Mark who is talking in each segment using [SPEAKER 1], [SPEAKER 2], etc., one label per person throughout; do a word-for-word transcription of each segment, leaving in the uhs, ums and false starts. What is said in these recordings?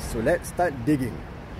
[SPEAKER 1] So let's start digging.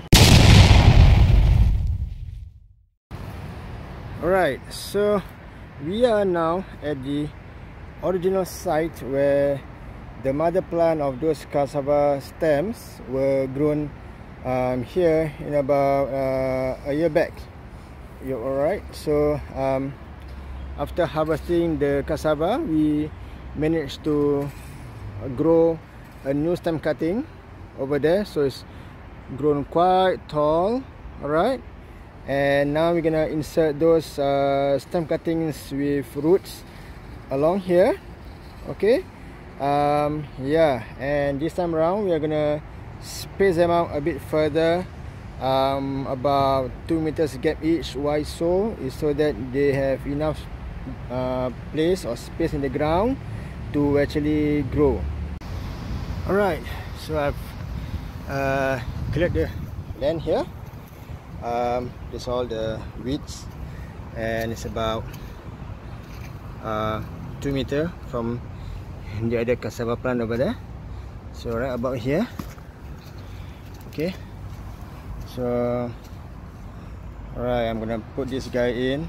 [SPEAKER 1] Alright, so we are now at the original site where the mother plant of those cassava stems were grown um, here in about uh, a year back. You're alright. So um, after harvesting the cassava, we managed to grow a new stem cutting over there. So it's grown quite tall. Alright. And now we're gonna insert those uh, stem cuttings with roots along here. Okay. Um, yeah, and this time around we are gonna space them out a bit further, um, about two meters gap each. Why so? Is so that they have enough uh, place or space in the ground to actually grow. Alright, so I've uh, cleared the land here. Um, this all the weeds, and it's about uh, two meter from the other cassava plant over there. So right about here. Okay. So alright, I'm gonna put this guy in.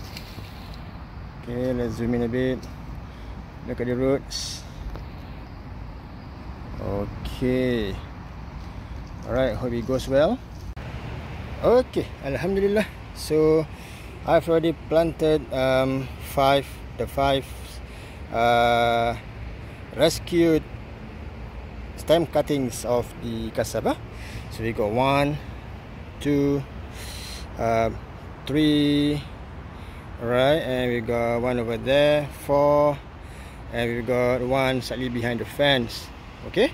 [SPEAKER 1] Okay, let's zoom in a bit. Look at the roots. Okay. Alright, hope it goes well. Okay, Alhamdulillah. So I've already planted um, five, the five uh, rescued stem cuttings of the cassava. So we got one, two, uh, three, right, and we got one over there, four, and we got one slightly behind the fence. Okay.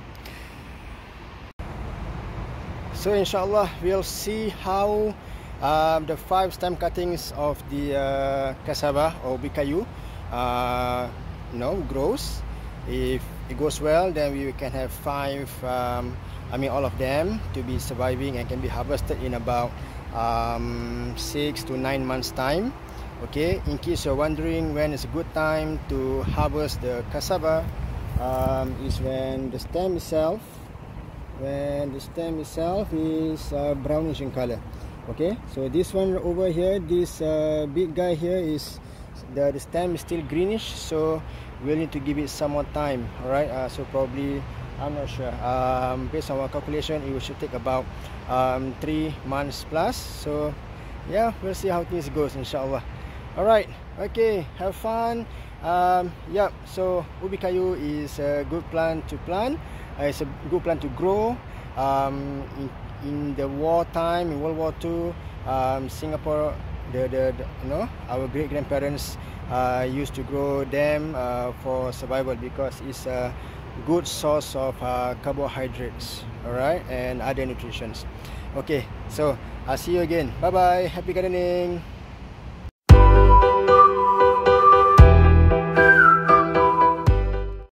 [SPEAKER 1] So inshallah we'll see how um, the five stem cuttings of the uh, cassava or ubi kayu uh, you know, grows. If it goes well, then we can have five, um, I mean all of them to be surviving and can be harvested in about um, six to nine months time. Okay, in case you're wondering when is a good time to harvest the cassava, um, is when the stem itself when the stem itself is uh, brownish in color. Okay, so this one over here, this uh, big guy here, is the, the stem is still greenish, so we'll need to give it some more time. Alright, uh, so probably, I'm not sure, um, based on our calculation it should take about um, three months plus. So yeah, we'll see how things goes inshallah. Alright, okay, have fun. Um, yeah, so ubi kayu is a good plant to plant. Uh, it's a good plant to grow. Um, in, in the war time, in World War Two, um, Singapore, the, the, the you know, our great grandparents uh, used to grow them uh, for survival because it's a good source of uh, carbohydrates, all right, and other nutritions. Okay, so I'll see you again. Bye bye. Happy gardening.